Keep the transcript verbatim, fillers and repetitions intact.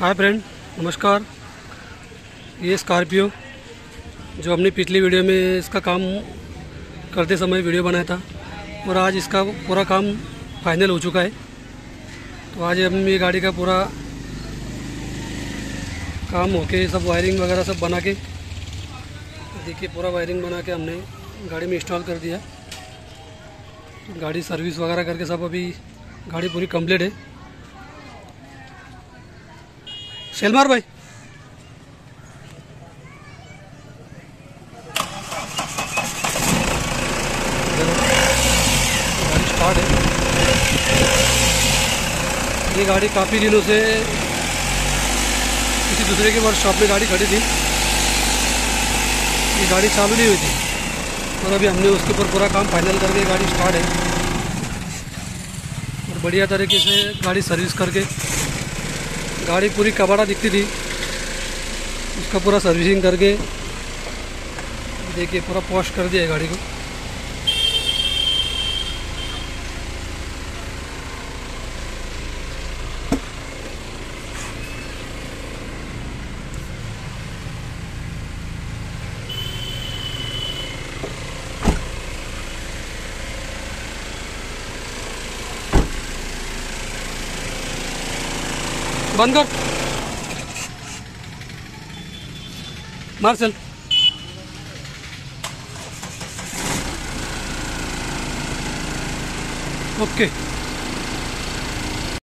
Hi friend, नमस्कार। ये Scorpio जो हमने पिछली वीडियो में इसका काम करते समय वीडियो बनाया था और आज इसका पूरा काम फाइनल हो चुका है। तो आज हम ये गाड़ी का पूरा काम होके सब वायरिंग वगैरह सब बना के देखिए, पूरा वायरिंग बना के हमने गाड़ी में इंस्टॉल कर दिया। तो गाड़ी सर्विस वगैरह करके सब अभी गाड़ी पूरी कंप्लीट है। शेलमार भाई, गाड़ी स्टार्ट है। ये गाड़ी काफ़ी दिनों से किसी दूसरे के वर्कशॉप में गाड़ी खड़ी थी, ये गाड़ी चालू नहीं हुई थी और अभी हमने उसके ऊपर पूरा काम फाइनल करके गाड़ी स्टार्ट है और बढ़िया तरीके से गाड़ी सर्विस करके, गाड़ी पूरी कबाड़ा दिखती थी उसका पूरा सर्विसिंग करके देखिए पूरा पॉश कर दिया है गाड़ी को। बंद कर मार्शल। ओके।